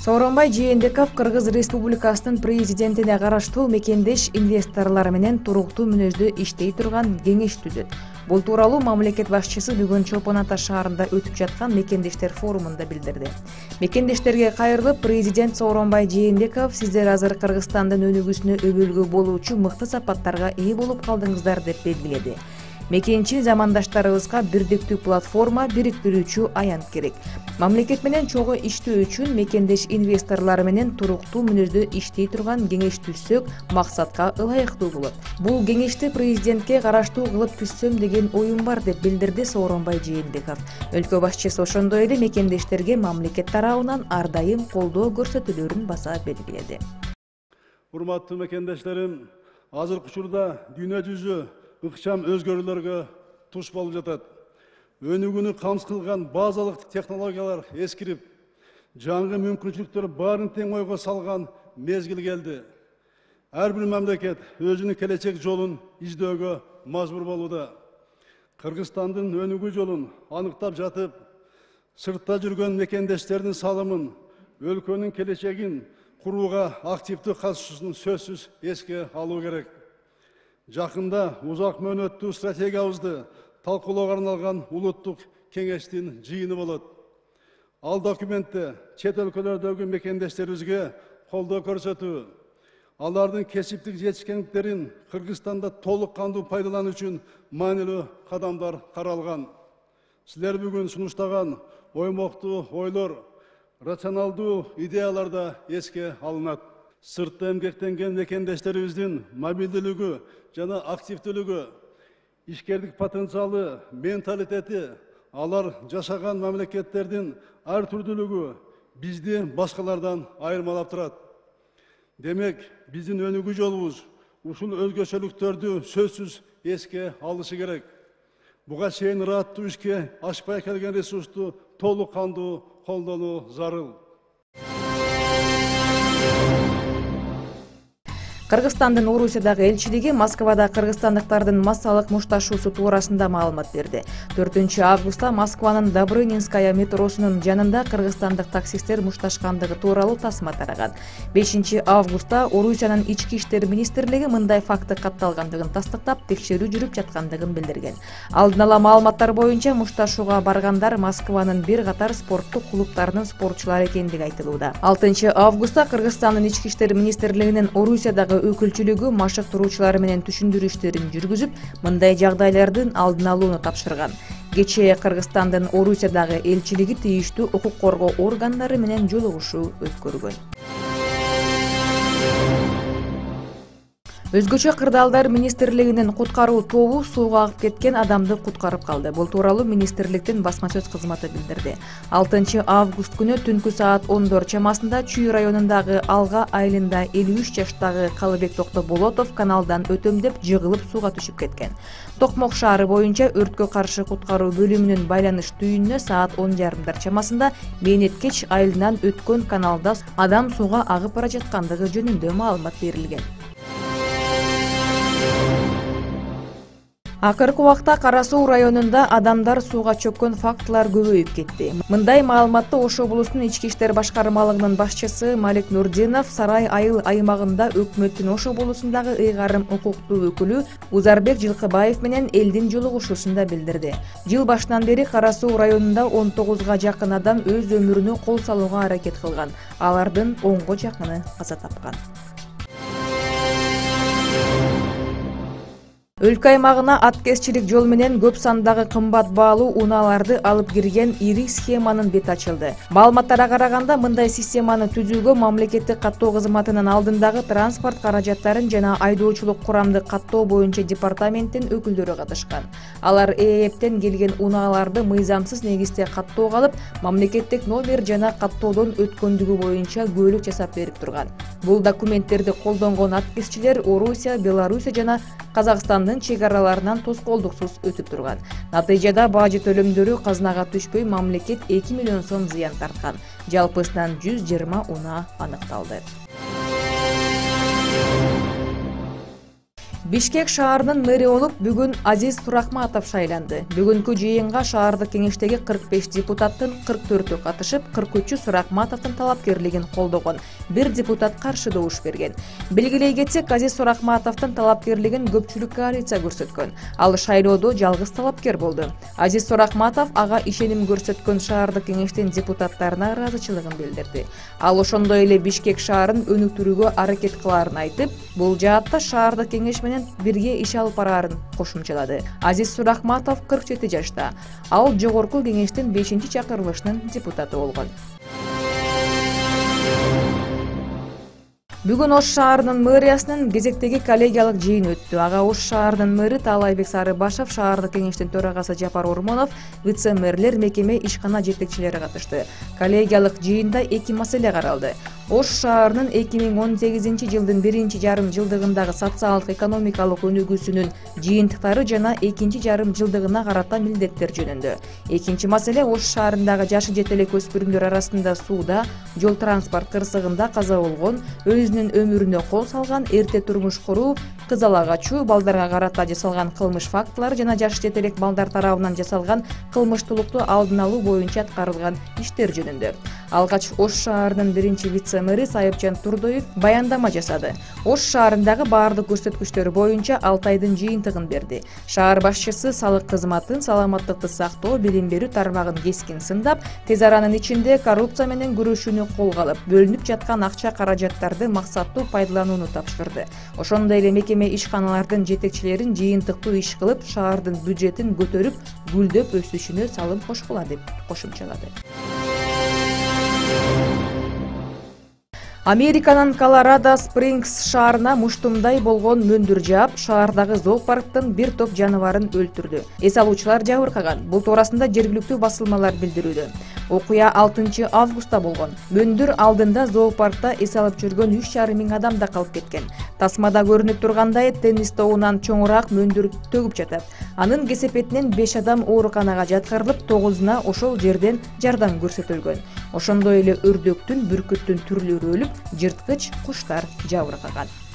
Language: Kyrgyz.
Сооронбай Жээнбеков Кыргыз Республикасынын президентине караштуу мекендеш инвесторлор менен туруктуу мүнөздө иштей турган кеңеш түзөт. Бул тууралуу мамлекет башчысы бүгүн Чолпон Ата шаарында өтүп жаткан мекендештер форумунда билдирди. Мекендештерге кайрылып, президент Сооронбай Жээнбеков, сиздер азыр Кыргызстандын өнүгүүсүнө өбөлгө болуучу мыкты сапаттарга ээ болуп калдыңыздар деп белгиледи. Мекенчи замандаштарыбызга бирдиктүү платформа, бириктирүүчү аянт керек. Мамлекет менен чогуу иштөө үчүн мекендеш инвесторлор менен туруктуу мүнөздө иштей турган кеңеш түзсөк, максатка ылайыктуу болот. Бул кеңешти президентке караштуу кылып түзсөм деген оюм бар деп билдирди Сооронбай Жээнбеков. Өлкө башчысы ошондой эле мекендештерге мамлекет тарабынан ар дайым колдоо көрсөтүүлөрүн баса белгиледи. Урматтуу мекендештерим, азыркы учурда дүйнө жүзү ыкчам өзгөрүүлөргө туш болуп жатат. Өнүгүүнү камсыз кылган базалык технологиялар эскирип, жаңы мүмкүнчүлүктөр баарын тең ойго салган мезгил келди. Ар бир мамлекет өзүнүн келечек жолун издөөгө мажбур болууда. Кыргызстандын өнүгүү жолун аныктап жатып, сыртта жүргөн мекендештердин салымын, өлкөнүн келечегин курууга активдүү катышуусун сөзсүз эске алуу керек. Жакында узак мөөнөттүү стратегиябызды талкуулоого арналган улуттук кеңештин жыйыны болот. Ал документте чет өлкөлөрдөгү мекендештерибизге колдоо көрсөтүү, алардын кесиптик жетишкендиктерин Кыргызстанда толук кандуу пайдалануу үчүн маанилүү кадамдар каралган. Силер бүгүн сунуштаган оймоктуу ойлор, рационалдуу идеялар да эске алынат. Сыртта эмгектенген мекендештерибиздин мобилдүүлүгү жана активдүүлүгү, ишкердик потенциалы, менталитети, алар жашаган мамлекеттердин ар түрдүүлүгү бизди башкалардан айырмалап турат. Демек, биздин өнүгүү жолубуз ушул өзгөчөлүктөрдү сөзсүз эске алышы керек. Буга чейин ыраттуу ишке ашпай келген ресурсту толук кандуу колдонуу зарыл. Кыргызстандын Орусиядагы элчилиги Москвада кыргызстандыктардын массалык мушташуусу туурасында маалымат берди. 4 августта Москванын Добрынинская метросунун жанында кыргызстандык таксисттер мушташкандыгы тууралуу тасма тараган. 5 августта Орусиянын ички иштер министрлиги мындай факты катталгандыгын тастыктап, текшерүү жүрүп жаткандыгын билдирген. Алдын ала маалыматтар боюнча мушташууга баргандар Москванын бир катар спорттук клубтарынын спортчулары экендиги айтылууда. 6 августта Кыргызстандын ички иштер министрлигинин Орусиядагы өкүлчүлүгү машык туруучулары менен түшүндүрүү иштерин жүргүзүп, мындай жагдайлардын алдын алууну тапшырган. Кечээ Кыргызстандын Орусиядагы элчилиги тийиштүү укук коргоо органдары менен жолугушуу өткөргөн. Өзгөчө кырдаалдар министрлигинин куткаруу тобу сууга агып кеткен адамды куткарып калды. Бул тууралуу министрликтин басма сөз кызматы билдирди. 6 август күнү түнкү саат 14 чамасында Чүй районундагы Алга айылында 53 жаштагы Калыбек Токтоболотов каналдан өтөм деп жыгылып сууга түшүп кеткен. Токмок шаары боюнча өрткө каршы куткаруу бөлүмүнүн байланыш түйүнүнө саат 10:30 чамасында Мeenеткеч айылынан өткөн каналда адам сууга агып бара жаткандыгы жөнүндө маалымат берилген. Акыркы убакта Кара Суу районунда адамдар сууга чөккөн фактылар көбөйүп кетти. Мындай маалыматты Ош облусунун ички иштер башкармалыгынын башчысы Малик Нурдинов Сарай айыл аймагында өкмөттүн Ош облусундагы ыйгарым укуктуу өкүлү Узарбек Жылкыбаев менен элдин жолугушуусунда билдирди. Жыл башынан бери Кара Суу районунда 19га жакын адам өз өмүрүнө кол салууга аракет кылган. Алардын 10го жакыны каза тапкан. Өлкө аймагына аткезчилик жол менен көп сандагы кымбат баалуу унааларды алып кирген ири схеманын бети ачылды. Маалыматтарга караганда, мындай системаны түзүүгө мамлекеттик каттоо кызматынын алдындагы транспорт каражаттарын жана айдоочулук курамды каттоо боюнча департаменттин өкүлдөрү катышкан. Алар ЭЭПтен келген унааларды мыйзамсыз негизде каттоого алып, мамлекеттик номер жана каттоодон өткөндүгү боюнча күбөлүк жасап берип турган. Бул документтерди колдонгон аткезчилер Орусия, Белоруссия жана Казакстандын чек араларынан тоскоолдуксуз өтүп турган. Натыйжада бажы төлөмдөрү казынага түшпөй, мамлекет 2 миллион сом зыян тарткан. Жалпысынан 120 унаа аныкталды. Бишкек шаарынын мэри болуп бүгүн Азиз Сурахматов шайланды. Бүгүнкү жыйынга шаардык кеңештеги 45 депутаттын 44-ү катышып, 43-ü Сурахматовдун талапкерлигин колдогон. Бир депутат каршы добуш берген. Белгилей кетсек, Азиз Сурахматовдун талапкерлигин көпчүлүк коалиция көрсөткөн. Ал шайлоодо жалгыз талапкер болду. Азиз Сурахматов ага ишеним көрсөткөн шаардык кеңештин депутаттарына ыраазычылыгын билдирди. Ал ошондой эле Бишкек шаарын өнүктүрүүгө аракет кылаарын айтып, бул жаатта шаардык кеңеш менен бирге иш алып бараарын кошумчалады. Азиз Сурахматов 47 жашта. Ал жогорку кеңештин 5-чакырылышынын депутаты болгон. Бүгүн Ош шаарынын мэриясынын кезектеги коллегиялык жыйыны өттү. Ага Ош шаарынын мэри Таалайбек Сарыбашев, шаардык кеңештин төрагасы Жапар Ормонов, вице-мэрлер, мекеме, ишкана жетекчилери катышты. Коллегиялык жыйында 2 маселе каралды. Ош шаарынын 2018-жылдын 1-жарым жылдыгындагы социалдык экономикалык өнүгүүсүнүн жыйынтыктары жана 2-жарым жылдыгына карата милдеттер жөнүндө. Экинчи маселе Ош шаарындагы жашы жете элек өспүрүмдөр арасында сууда, жол транспорт кырсыгында каза болгон, өзүнүн өмүрүнө кол салган, эрте турмуш куруу, кыз ала качуу, балдарга карата жасалган кылмыш фактылары жана жашы жете элек балдар тарабынан жасалган кылмыштуулукту алдын алуу боюнча аткарылган иштер жөнүндө. Алгач Ош шаарынын 1-вице-мэри Сайыпжан Турдоев баяндама жасады. Ош шаарындагы баардык көрсөткүчтөр боюнча 6 айдын жыйынтыгын берди. Шаар башчысы салык кызматын, саламаттыкты сактоо, билим берүү тармагын кескин сындап, тез аранын ичинде коррупция менен күрөшүүнү колго алып, бөлүнүп жаткан акча каражаттарды максаттуу пайдаланууну тапшырды. Ошондой эле мекеме ишканалардын жетекчилерин жыйынтыктуу иш кылып, шаардын бюджетин көтөрүп, гүлдөп өсүшүнө салым кошкула деп кошумчалады. Американын Колорадо Спрингс шаарына муштумдай болгон мөндүр жаап, шаардагы зоопарктын бир топ жаныбарын өлтүрдү. Эс алуучулар жабыркаган. Бул туурасында жергиликтүү басылмалар билдирүүдө. Окуя 6 августта болгон. Мөндүр алдында зоопаркта эс алып жүргөн 3,5 миң адам да калып кеткен. Тасмада көрүнүп тургандай, теннис тобунан чоңураак мөндүр төгүп жатат. Анын кесепетинен 5 адам ооруканага жаткырылып, 9-уна ошол жерден жардам көрсөтүлгөн. Ошондой эле өрдөктүн, бүркүттүн түрлөрү өлүп, жырткыч куштар жабыркаган.